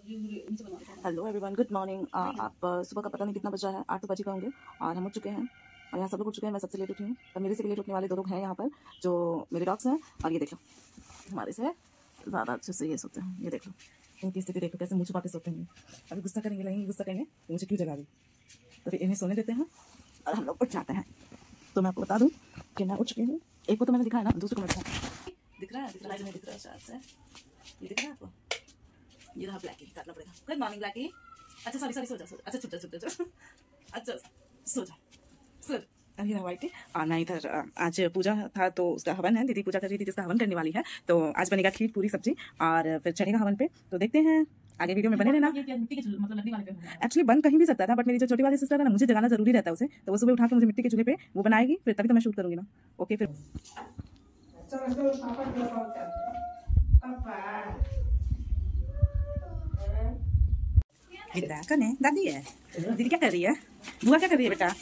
Hello everyone, good morning. आप सुबह का पता नहीं कितना बजा है, 8 तो बज गए होंगे और हम उठ चुके हैं। और यहाँ सब लोग उठ चुके हैं, मैं सबसे लेट उठी हूँ। पर मेरे से भी लेट उठने वाले 2 लोग हैं यहाँ पर, जो मेरे डॉग्स हैं। और ये देख लो, हमारे से ज़्यादा अच्छे से ये सोते हैं। ये देख लो, इनकी स्थिति देख लो, कैसे मुँह छुपा के सोते हैं। अभी गुस्सा करेंगे, लगेंगे गुस्सा करेंगे तो मुझे क्यों जगा दी। तो फिर इन्हें सोने देते हैं और हम लोग उठ जाते हैं। तो मैं आपको बता दूँ कि मैं उठ चुकी हूँ। एक को तो मैंने दिखाया ना, दूसरे को मैं दिख रहा है शायद से। ये दिख रहा है आपको? ये रहा ब्लैकी, काटना पड़ेगा। Good morning Blackie. अच्छा सॉरी, सो जा। अच्छा छुट जा। अच्छा सो जा। ये रहा व्हाइट। और मैं इधर आज पूजा था तो उसका हवन है, दीदी पूजा कर रही थी जिसका हवन करने वाली है। तो आज बनेगा खीर पूरी सब्जी और फिर चढ़ेगा हवन पे। तो देखते हैं, आगे वीडियो में बने रहना। एक्चुअली बन कहीं भी सकता था, बट मेरी जो छोटी वाली सिस्टर है ना, मुझे जगाना जरूरी रहता है उसे। तो वो सुबह उठा के मुझे मिट्टी के चूल्हे पे वो बनाएगी, फिर तभी तो मैं शूट करूंगी ना। ओके फिर बेटा कौन है? दादी है। दीदी क्या कर रही है? बुआ क्या कर रही है बेटा?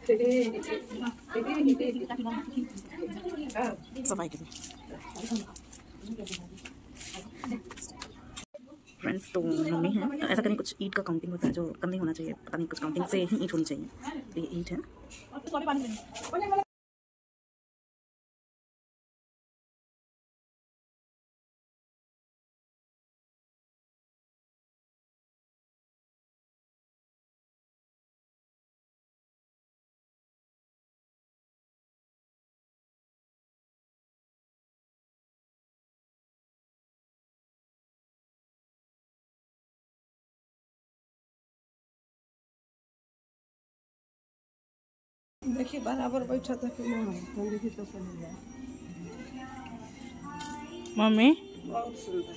सफाई के लिए फ्रेंड्स। तो मम्मी है, तो ऐसा करें कुछ ईट का काउंटिंग होता है जो कम नहीं होना चाहिए, पता नहीं कुछ काउंटिंग से ही ईट होनी चाहिए। तो ये ईट है। देखिए बराबर बैठा था कि नहीं देखिए तो मम्मी बहुत सुंदर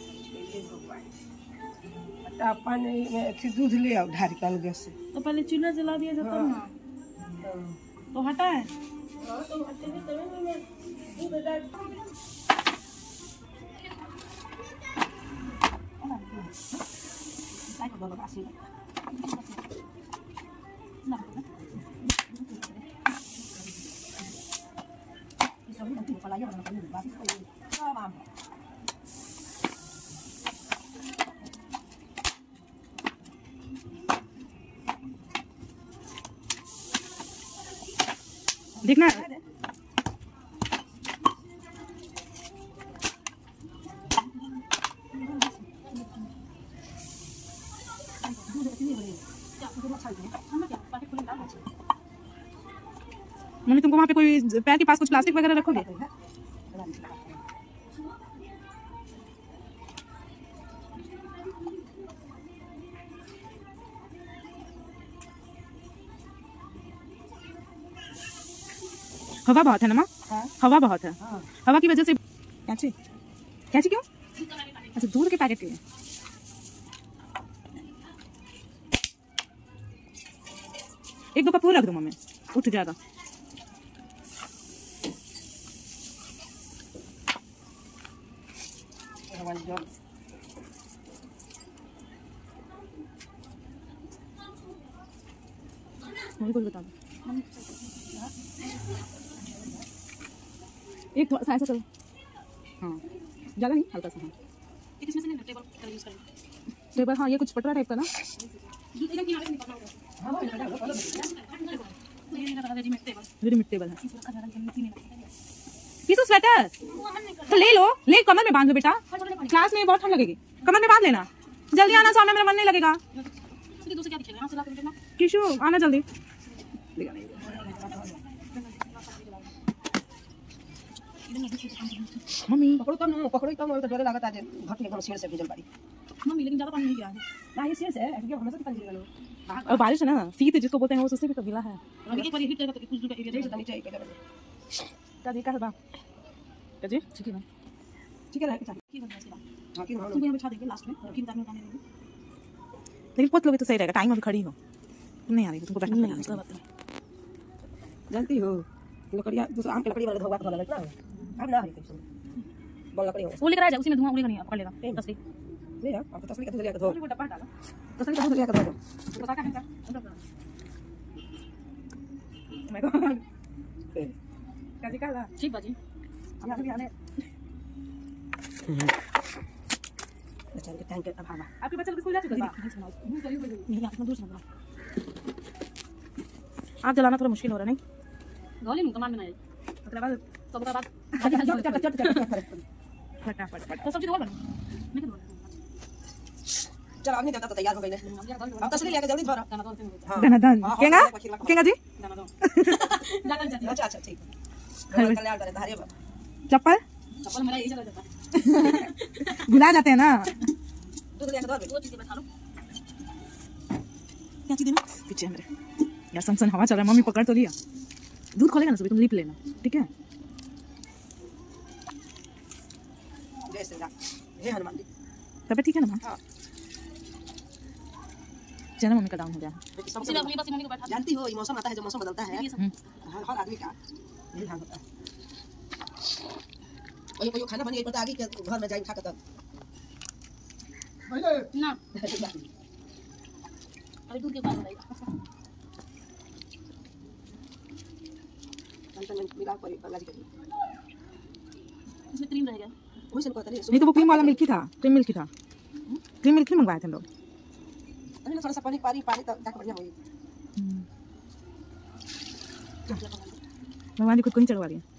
पानी में अच्छी दूध ले आओ ढार के अलग से। तो पहले चूल्हा जला दिया जाता है ना, तो हटा है। देखना है मम्मी, तुमको वहाँ पे कोई पैर के पास कुछ प्लास्टिक वगैरह रखोगे? हवा बहुत है ना माँ? हवा बहुत है। हवा की वजह से कैची क्यों? अच्छा, दूध के पैकेट के लिए। एक 2 कप रख दो मम्मी, उठ जाएगा। मम्मी कुछ बता दो। एक थोड़ा सा ऐसा करो। हाँ, ज़्यादा नहीं, हल्का सा। हाँ, इसमें से नहीं टेबल का यूज़ करेंगे। टेबल, हाँ, ये कुछ पटरा टाइप का ना। रेडीमेड टेबल है। किसो स्वेटर तो ले लो, ले कमर में बांध लो बेटा, क्लास में बहुत ठंड लगेगी। कमर में बांध लेना, जल्दी आना, सामने मेरा मन नहीं लगेगा। किशु आना जल्दी। मम्मी पकड़ो तब तो डर लगता है घट एकदम शेर से भिजल पड़ी। मम्मी लेकिन ज्यादा पानी नहीं गिरा है ना, ये शेर से है क्योंकि हमेशा पानी गिरेगा। और बारिश है ना, शीत जिसको बोलते हैं वो उससे भी तो गिला है। अभी एक बार हिट करेगा तो कुछ दूर का एरिया देखो नीचे एक का जी का है बा का जी ठीक है है क्या की बनना है। हां की हम यहां बिछा देंगे लास्ट में, फिर उतारने उतारने देंगे। लेकिन पोत लोगे तो सही रहेगा। टाइम अभी खड़ी हो, तुम नहीं आ रही, तुमको बैठना नहीं है। जानती हो लकड़ियां दूसरा आम की लकड़ी वाला धोवा का लगता है। अब ना है बोल लकड़ी वो लेकर आ जाए, उसी में धुआं उड़ेगा नहीं, पकड़ लेगा तसली। ले आ, अब तसली का दूध लिया के धो। वो डब्बा डालो, तसली का दूध लिया के धो। पता क्या है क्या मैं तो काजी काला ठीक बाजी। यहां से भी आने बेचारे के टाइम के अभाव है। आपके बच्चे स्कूल जा चुके हैं? नहीं, आप दूर से बनाओ। आप जलाना थोड़ा मुश्किल हो रहा है, नहीं? गोली में कमान बनाए मतलब सब का बात फटाफट तो सब्जी तो बना नहीं तो चलो अब नहीं देता तो तैयार हो गई ने। अब तसली लेके जल्दी भरो। धनाधन केंगा जी अच्छा अच्छा ठीक है। कल्याण करे धारे चप्पल मेरा यही चला जाता भुला जाते हैं ना। दूध लेके दो वो चीज बता लो क्या चीज देना पीछे मेरे यार सनसन हवा चल रहा है। मम्मी पकड़ तो लिया। दूध खोलेगा ना सुबह तुम लीप लेना, ठीक है? जय श्री राम, जय हनुमान जी। तबीयत ठीक है ना? हां चलो मम्मी का डाउन हो गया। मम्मी को बैठा जानती हो ये मौसम आता है जो मौसम बदलता है हर आदमी का यही हाल होता है। और ये खाना बन गई पता आगे के घर में जाई खा के तब ना अभी दूध के बाद बताइएगा। मिला पर बालाजी के इसमें क्रीम रहेगा वही सब कहते हैं। नहीं तो वो क्रीम वाला मिल्क ही था। क्रीम मिल्क ही था। क्रीम मिल्क ही मंगवाए थे हम लोग। अरे थोड़ा सा पानी तो जाके बढ़िया होगी। भगवान जी खुद को ही चढ़वा दिया।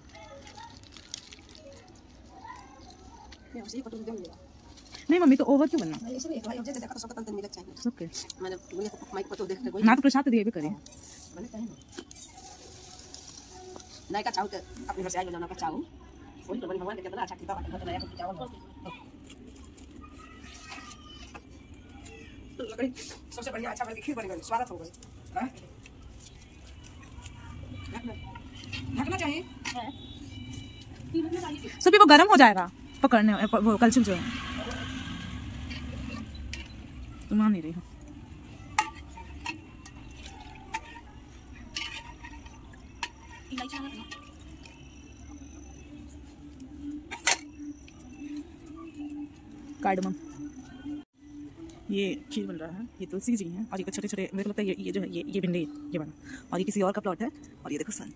नहीं मम्मी तो ओवर क्यों बनना? इसलिए भाई मुझे देखा तो सब तंत्र मिलक चाहिए। ओके मैंने बोले तो माइक पर तो देखते कोई ना तो प्रसाद दिए भी करें। मैंने कहा ना नायका चाहू तो अपने घर से आई बनाना का चाहू वही तो बनी भगवान के कितना अच्छा कृपा बात है। नया कुछ चावल तो लकड़ी सबसे बढ़िया अच्छा बन के खीर बन गई स्वागत हो गई। हां ढकना चाहिए सुबह वो गर्म हो जाएगा पकड़ने वो कलछुल जो है। तुम मान नहीं रही हो। कार्डमम ये खीर बन रहा है। ये तुलसी जी हैं और ये छोटे छोटे मेरे को लगता है ये जो है ये भिंडी ये बना और ये किसी और का प्लॉट है। और ये देखो सन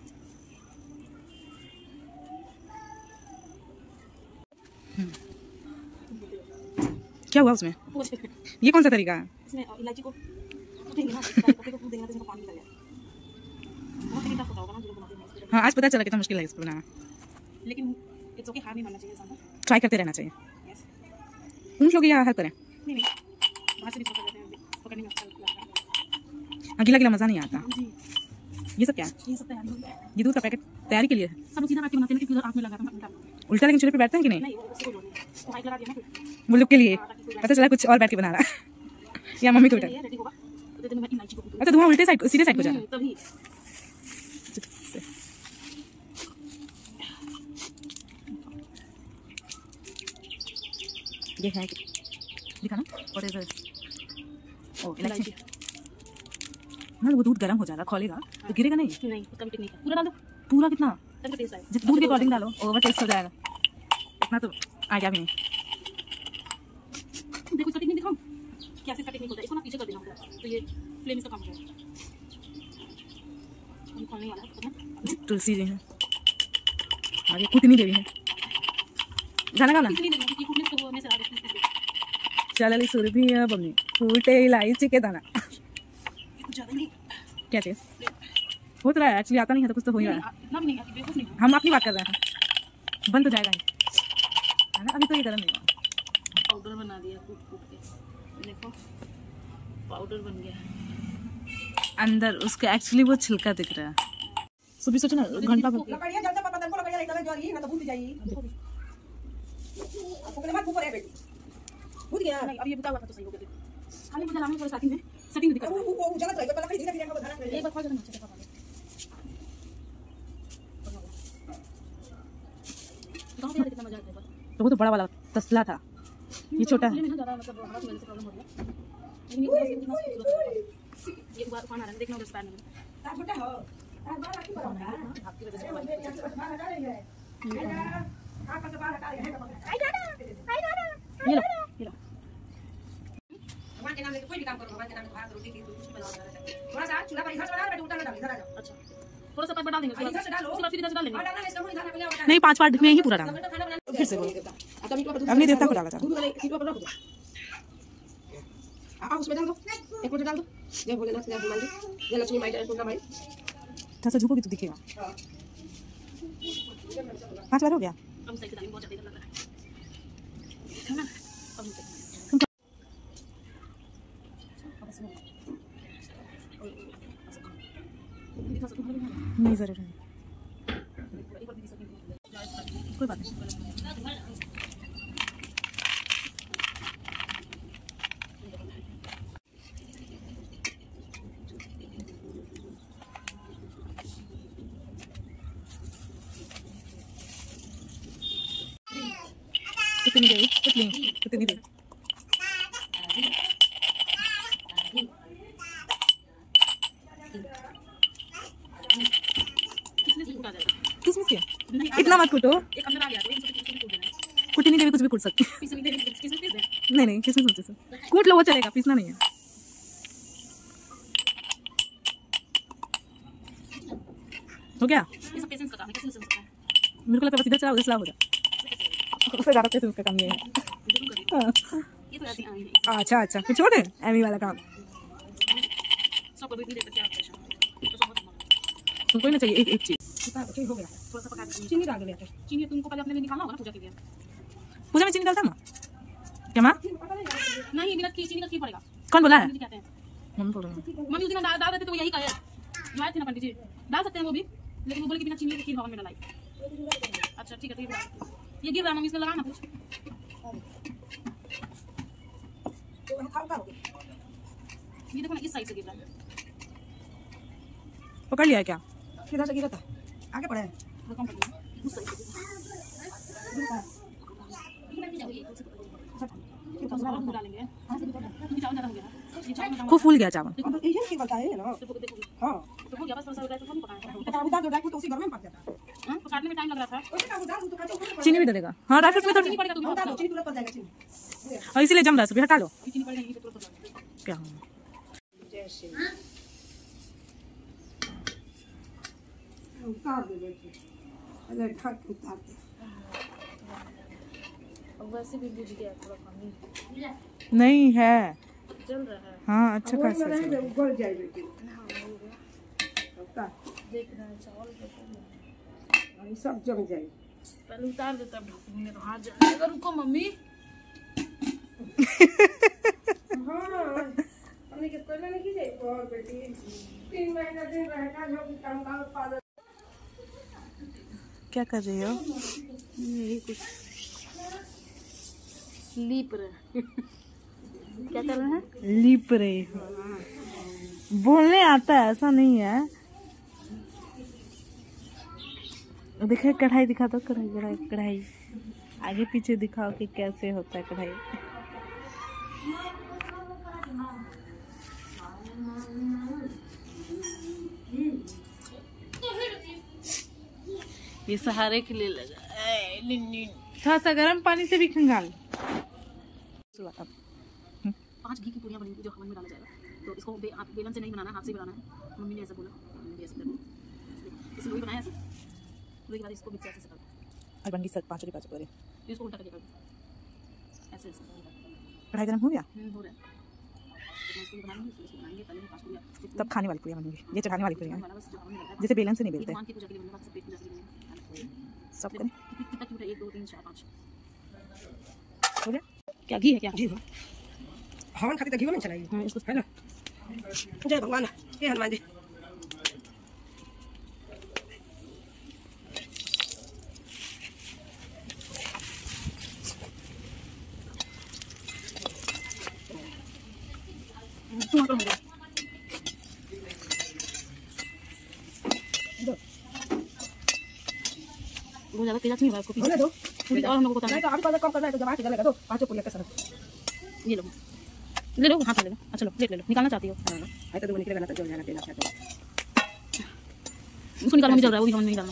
क्या हुआ उसमें? ये कौन सा तरीका है? इसमें इलायची को उठेंगे ना पत्ते को दूध देंगे तो इसमें पानी निकल जाएगा। बहुत तरीका होता होगा ना जो बनाते हैं। हाँ आज पता चला कितना मुश्किल है इसको बनाना। लेकिन इट्स ओके हार नहीं मानना चाहिए इंसान को। ट्राई करते रहना चाहिए। ऊँट लोग या हेल्प करें? नहीं बाहर से भी पकड़ लेते हैं पकड़ने में अच्छा लगता है। गीला गीला मज़ा नहीं आता। जी ये सब क्या है? ये सब तैयारी हो गया। ये दूध का पैकेट तैयारी के लिए है। सब सीधा बैठ के बनाते हैं क्योंकि आँख में लगा था उल्टा लेकिन चूल्हे पे बैठते हैं कि नहीं? नहीं वो उसी को जोड़ते हैं तो हाइट लगा दिया ना वो लोग के लिए पता चला कुछ और बैठ के बना रहा है या मम्मी को उल्टा। ये रेडी होगा तो देते मैं इलायची को अच्छा धुआं उल्टे साइड सीधे साइड को जाना। तभी ये है दिखा ना और इधर ओ इलायची ना वो दूध गर्म हो जाएगा खोलेगा तो गिरेगा नहीं। नहीं उसका भी टेक्निक है। पूरा डाल दो पूरा कितना तब टेस्ट आएगा। जितना दूध के अकॉर्डिंग डालो ओवर टेस्ट हो जाएगा। इतना तो आइडिया भी नहीं। देखो इसका टेक्निक दिखाऊं क्या इसका टेक्निक होता है। इसको ना पीछे कर देना होगा तो ये फ्लेम इसका काम होगा। हम खोलने वाला है तुलसी जी हैं और ये कुटनी देवी है। गाना गाना इसलिए नहीं क्योंकि कुटने तो वो में से आ रही है। चल सुरभि बम्मी फूटे इलायची के दाना कुछ ज्यादा नहीं क्या चीज हो तो रहा है एक्चुअली आता नहीं है तो कुछ तो हो ही रहा है। ना भी नहीं आती बेवकूफ नहीं हम अपनी बात कर रहे हैं। बन तो जाएगा है ना? अभी तो ये गर्म नहीं हुआ। पाउडर बना दिया कूट के देखो पाउडर बन गया अंदर उसका एक्चुअली वो छिलका दिख रहा है। सुबह सोचो ना घंटा भर लकड़ियां जलता पता तनको लकड़ियां नहीं जो रही ना तो भूल जाइए। आपको के बाद ऊपर है बेटी भूल गया नहीं अब ये बुता हुआ था तो सही हो गया। खाली मुझे लाने को स्टार्टिंग में सेटिंग दिखा वो जगह तो लकड़ी धीरे धीरे हमको धरना एक बार खोल देना अच्छे से गांव में कितना मजा आता है। तो वो तो बड़ा वाला तसला था ये छोटा है। ज्यादा मतलब हवा की वजह से प्रॉब्लम हो रही है। लेकिन ये कितना खूबसूरत है। ये बार खाना है देखना उधर स्पैन में ता छोटा हो ता बार आपकी बड़ा आपकी वजह से बाहर हटा रही है आप का बाहर हटा रही है। आई दादा ये लो भगवान के नाम लेके कोई भी काम करो भगवान के नाम पे भात रोटी की कुछ बनाओ थोड़ा सा चूल्हा पर इधर बना बैठो उल्टा ना डाल इधर आ जाओ। अच्छा थोड़ा सा पाइप डाल देंगे, उसके बाद फिर इधर से डाल देंगे। नहीं 5 पार्ट में ही पूरा डालना। फिर से बोलो, अग्नि देवता को डाला था। उसमें डाल दो, एक मिनट डाल दो। जय भोलेनाथ, जय हनुमान जी, जय लक्ष्मी माई, जय दुर्गा माई। थोड़ा सा झुकोगी तो दिखेगा। 5 बार हो गया। अब सही से डालेंगे, बहुत ज्यादा इधर लग रहा है ना। अब नहीं जरूर नहीं, कोई बात नहीं। कितनी देर? कितनी देर? किसमें से? इतना मत कूटो। एक अंदर आ गया तो कुटनी देवी कुछ भी कूट सकती है। नहीं नहीं, किसमें सोचे सर कूट लो, वो चलेगा, पीसना नहीं है। हो गया? ये सब पेशेंस का काम है, कैसे नहीं सकता है। मेरे को लगता है बस इधर चला उधर चला हो जाए। उससे ज़्यादा पेशेंस का काम ये है। ये तो ऐसी आई है, अच्छा अच्छा, कुछ छोड़ दे एमी वाला काम। सबको भी दे देते हैं। तुमको ही ना चाहिए एक चीज़। हो गया, थोड़ा सा पका के चीनी डाल दे। चीनी तुमको पहले अपने लिए निकालना होगा ना पूजा के लिए। पूजा में चीनी डालता ना क्या माँ? नहीं, बिना चीनी का खीर पड़ेगा। कौन बोला है? कहते हैं मम्मी बोल रही है। मम्मी उस दिन डाल देते तो यही कहे, जो आए थे ना पंडित जी, डाल सकते हैं वो भी, लेकिन वो बोले कि बिना चीनी के खीर हवन में डालाई। अच्छा ठीक है, ठीक है, ये गिर रहा है मम्मी, इसमें लगाना कुछ। ये देखो ना, इस साइड से गिर रहा है। पकड़ लिया है क्या? किधर से गिरा था? आगे पड़ा है। वो कम कर दो, उस साइड से डालेंगे। चावल ज्यादा हो गया, ये चावल खूब फूल गया चावल। अब यही की बताए है ना। देखो हां, तो हो गया, बस थोड़ा सा तो नहीं पकाया। तो काबूदा जो ड्राई फ्रूट उसी घर में पक जाता है। हां, तो काटने में टाइम लग रहा था। ओके काबूदा तो काटो ऊपर चीनी भी डालेगा? हाँ ड्राई फ्रूट में चीनी तो पड़ेगा, तुम डाल दो, चीनी तुरंत पक जाएगा चीनी। और इसीलिए जम रहा है, सब हटा लो। चीनी पड़ेगा, ये तो तुरंत क्या जैसे उतार दे बेटी। अरे ढक उतार दे। अब वैसे भी बुझ गया थोड़ा पानी, नहीं है। चल रहा है। हाँ अच्छा खासा है। उगल जाए बेटी। उतार देख रहा है चावल देखो, ये सब जम जाए। पहले उतार देता हमने तो हाथ जलेगा। रुको मम्मी, हां हमने के पहले नहीं की जाए और बेटी 3 महीना दिन रहना जो भी काम का उत्पादन। क्या कर रही हो? यही कुछ लीप रहे। क्या कर रहे हैं? लीप रही हो। बोलने आता है, ऐसा नहीं है। देखो कढ़ाई दिखा दो, कढ़ाई कढ़ाई कढ़ाई आगे पीछे दिखाओ कि कैसे होता है कढ़ाई। ये सहारे के लिए लगा। थोड़ा सा गर्म पानी से भी खंगाल। 5 घी की पूरियां बनेंगी जो हवन में डाला जाएगा। तो इसको बेलन से नहीं बनाना, हाथ से बनाना है। मम्मी ने ऐसा बोला, मम्मी ने ऐसा बोला, इसलिए वही बनाया ऐसे। पूरे के बाद इसको मिक्सर से कर दो और बन गई 5 की 5 पूरी। इसको उल्टा करके कर दो ऐसे ऐसे। कढ़ाई गर्म हो गया? हो रहा है। तो इसको बनाएंगे, इसको बनाएंगे, पहले 5 पूरियां तब खाने वाली पूरी बनेंगी। ये चढ़ाने वाली पूरी है, वाला बस जो हवन में लगता है। जैसे बेलन से नहीं बेलते। भगवान की पूजा के लिए बनवा, सब पेट पूजा के लिए बनवा। सब करें। कितना क्यूट है, 1 2 3 4 5 हो गया? क्या घी है क्या? जी हवन खाती तो घी में चलाई। हां, इसको है ना। जय भगवान, हे हनुमान जी। तुम कर लो। वो ज्यादा तेज नहीं होगा, इसको होने दो। पूरी और हम लोगों को नहीं तो अभी कम करना है तो जमा के जलेगा तो 5 पुलिया के साथ। ये लो, ले लो, हाथ में ले लो। अच्छा लो, प्लेट ले लो। निकालना चाहती हो? हां आई तो दो निकलेगा ना तो जल जाएगा तेल अच्छा तो। उसको निकालना भी जल रहा है, वो भी हवन में नहीं डालना।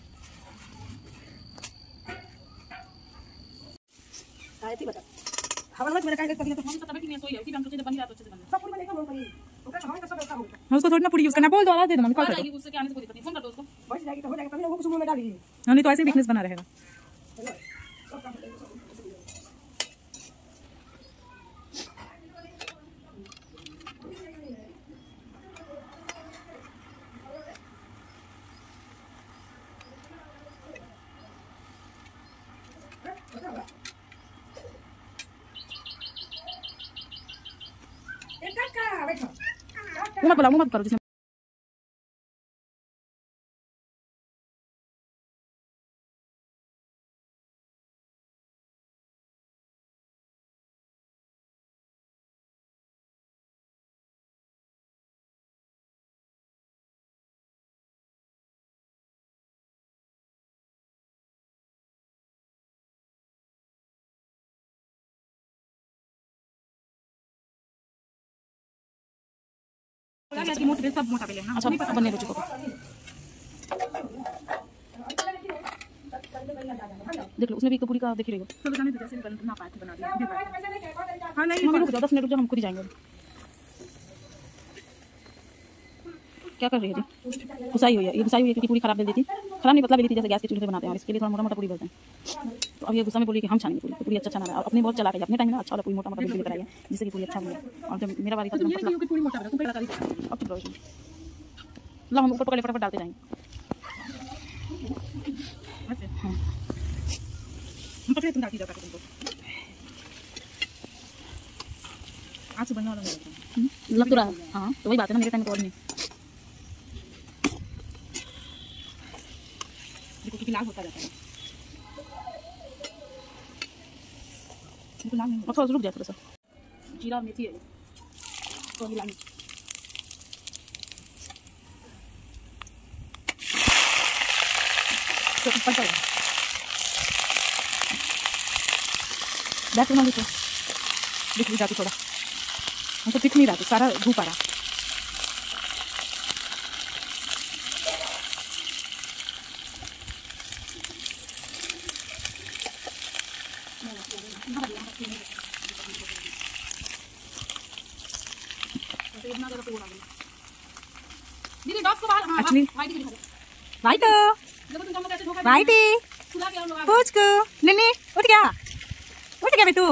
आए थी बता हवा में मेरे काहे पड़ी तो हम सब तब की नहीं सोई है, उसी टाइम सोचे जब बन गया तो अच्छे से बन सब पूरी में देखो मूंगफली ओके हवा का सब रखा होगा। हम उसको थोड़ी ना पूरी यूज करना, बोल दो, आवाज दे दो मम्मी, कॉल कर जाएगी, उससे क्या आने से कोई दिक्कत नहीं, फोन कर दो उसको। बच जाएगी तो हो जाएगा, तभी वो कुछ मुंह में डालेगी। दो, नहीं तो ऐसे वीकनेस बना रहेगा। सब काम करेगा सब। एक काका बैठो मुंह मत बुलाओ, मुंह मत करो जिसमें की मोटे सब मोटा पे लेना। अच्छा नहीं पता बनने रुचि को। देख लो उसमें भी एक तो पूरी का देख ही रही हो। सब बताने तो जैसे ना पाए थे बना दिया। हाँ नहीं मम्मी रुक जाओ, 10 मिनट रुक जाओ, हम खुद ही जाएंगे। क्या कर रही है जी? घुसाई हुई है, ये घुसाई हुई है क्योंकि पूरी खराब बेल दी थी। खराब नहीं, पतला बेली थी जैसे गैस के चूल्हे पे बनाते हैं, और इसके लिए थोड़ा मोटा मोटा पूरी बेलते हैं। तो अब ये गुस्सा में बोली कि हम छानेंगे पूरी, तो पूरी अच्छा छाना है। और अपनी बहुत चला के अपने टाइम में अच्छा वाला पूरी मोटा मोटा बेल लेकर आई है, जिससे कि पूरी अच्छा बनी है। और जब मेरा बारी था तो ये नहीं कि पूरी मोटा बना, तुम पहले करी। अब चुप रहो। लो हम ऊपर पकड़े फटाफट डालते जाएंगे। हम पकड़े तुम डालती जाओ तुमको। आज बनने वाला नहीं लग तो रहा है। हाँ तो वही बात है ना, मेरे टाइम में तो और नहीं। देखो कितना लाल होता जाता है। लाल नहीं, और थोड़ा रुक जाए थोड़ा सा। जीरा और मेथी है तो अभी लाल तो पलटा है बैठ ना देखो, दिख भी जाती थोड़ा, हमको दिख नहीं रहा, सारा धूप आ रहा। दीदी डॉग्स को बाहर Actually- वाइट दिखा दो। वाइट देखो तुम कैसे धोखा वाइट सुला के और लोग पूछ को नन्नी उठ गया मैं तू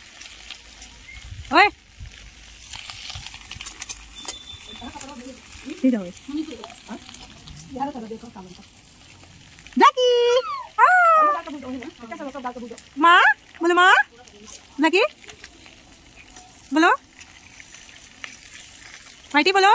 ओए ठीक है ब्लैकी माँ बोलो, माँ ब्लैकी बोलो, वाइटी बोलो।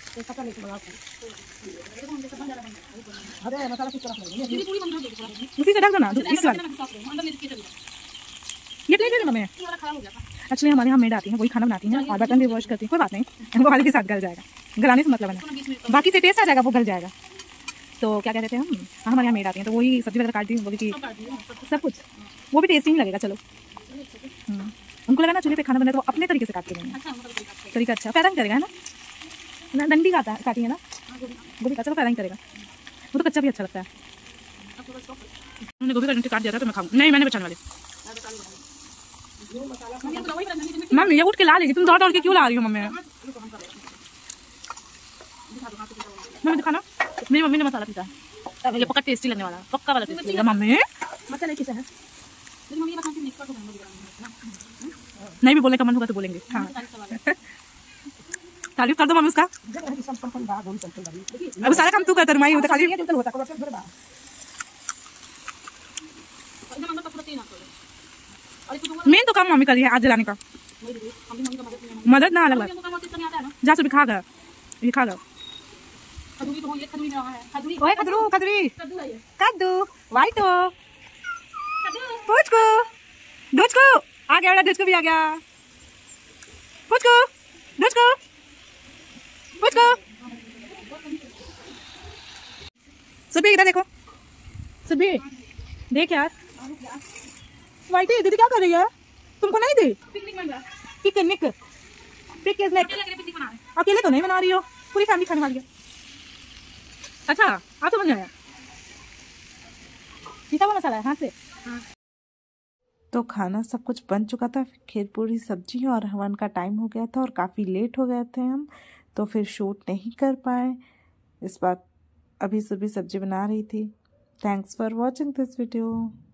अरे मसाला कुछ रख ले दीदी पूरी बंद हो गई पूरा उसी से ढक दो ना, इस वाले अंदर मेरे किचन ये प्लेट दे दो मैं। ये वाला खराब हो गया था। एक्चुअली हमारे यहाँ मेड आती है, वही खाना बनाती है और बर्तन भी वॉश करती है। कोई बात नहीं, वो वाले के साथ गल जाएगा, गलाने से मतलब है, बाकी से टेस्ट आ जाएगा, वो गल जाएगा। तो क्या कहते हैं हम, हमारे यहाँ मेड आती हैं तो वही सब्जी वगैरह काट दी, बोली कि सब कुछ वो भी टेस्टी नहीं लगेगा। चलो उनको लगा ना चूल्हे पे खाना बना तो वो अपने तरीके से काट के देंगे, तरीका अच्छा पैदा नहीं करेगा है ना, डंडी काटी है ना गोभी का, चलो पैदा नहीं करेगा, वो तो कच्चा भी अच्छा लगता है। उन्होंने गोभी का डंडी काट दिया था तो मैं खाऊँ नहीं, मैंने बचाने वाले। मम्मी ये उठ के ला लेगी, तुम दौड़ दौड़ के क्यों ला रही हो मम्मी? मम्मी दिखाना, मेरी मम्मी ने मसाला पीसा है, ये पक्का टेस्टी लगने वाला, पक्का वाला टेस्टी लगेगा। मम्मी मसाला किसे है लेकिन मम्मी ये बताती है एक्सपर्ट हो गए नहीं भी बोलने का मन होगा तो बोलेंगे। हाँ तारीफ कर दो मम्मी उसका, अब सारा काम तू करता रुमाई होता खाली। एकदम अंदर तक पूरा तेल आता है। अरे तू मेन तो काम मम्मी कर रही है आज जलाने का, मम्मी का मदद नहीं मदद ना अलग है। काम होती नहीं आता है ना। जा सुबह खा गया, ये खा लो। खजूरी तो ये खजूरी में रहा है। खजूरी ओए कदरू कदरी कद्दू है ये। कद्दू वाइट हो कद्दू पूछ को दूध को आ गया, दूध को भी आ गया, पूछ को दूध को पूछ को। सुबह इधर देखो, सुबह देख यार, वाइटी दीदी क्या कर रही है, तुमको नहीं दी पिकनिक बन रहा है। पिकनिक पिकनिक अकेले अकेले पिकनिक बना रहे हैं। अकेले तो नहीं बना रही हो, पूरी फैमिली खाने वाली है। अच्छा आप समझ आया, पिसा हुआ मसाला है हाथ से। तो खाना सब कुछ बन चुका था, खीर पूरी सब्जी और हवन का टाइम हो गया था और काफ़ी लेट हो गए थे हम, तो फिर शूट नहीं कर पाए। इस बात अभी सुबह सब्जी बना रही थी। Thanks for watching this video.